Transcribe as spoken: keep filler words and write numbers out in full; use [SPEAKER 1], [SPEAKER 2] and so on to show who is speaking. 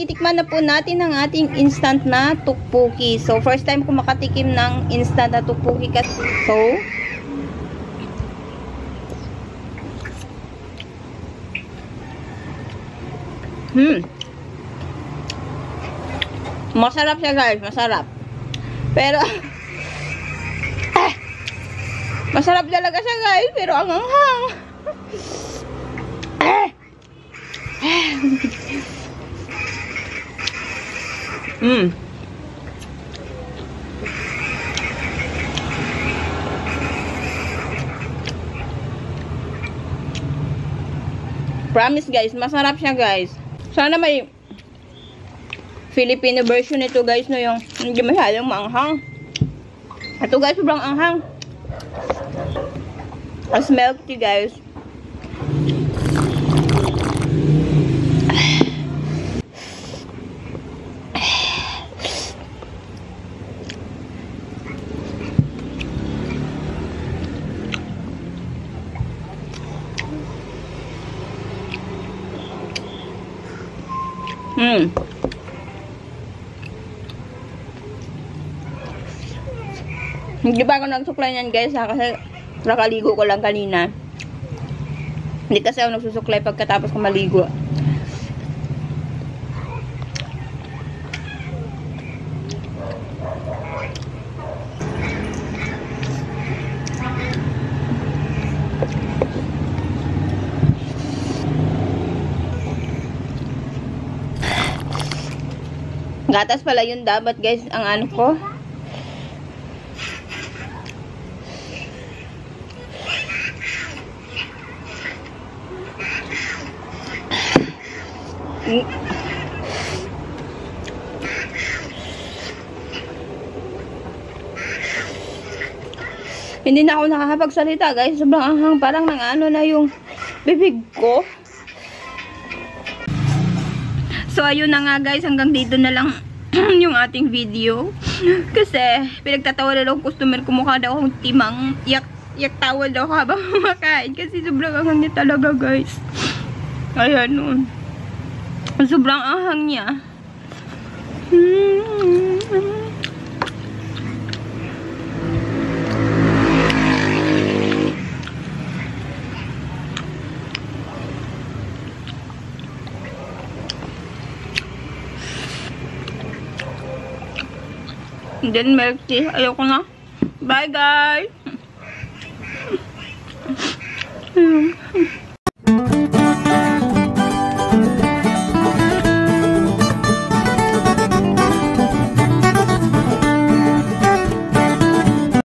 [SPEAKER 1] titikman na po natin ang ating instant na tteokbokki. So, first time ko makatikim ng instant na tteokbokki kasi. So, hmm. Masarap siya guys, masarap. Pero, eh, masarap talaga siya guys, pero ang anghang. Eh. Mm. Promise guys, masarap siya guys. Sana may Filipino version nito guys, no, yung hindi masyadong maanghang. Ito guys, sobrang anghang. As milk tea guys. Hmm. Hindi pa ako nagsuklay niyan guys ha, kasi nakaligo ko lang kanina. Hindi kasi ako nagsusuklay pagkatapos ko maligo. Gatas pala yun dapat guys ang ano ko. Mm. Hindi na ako nakakapagsalita guys, sobrang anghang, parang nang ano na yung bibig ko. So ayun na nga guys, hanggang dito na lang yung ating video. Kasi pinagtatawa na daw customer ko, mukha daw akong timang yak, yak tawa daw habang kumakain. Kasi sobrang anghang niya talaga guys. Ayan nun. Sobrang anghang niya. And then milk tea. Ayoko na. Bye guys.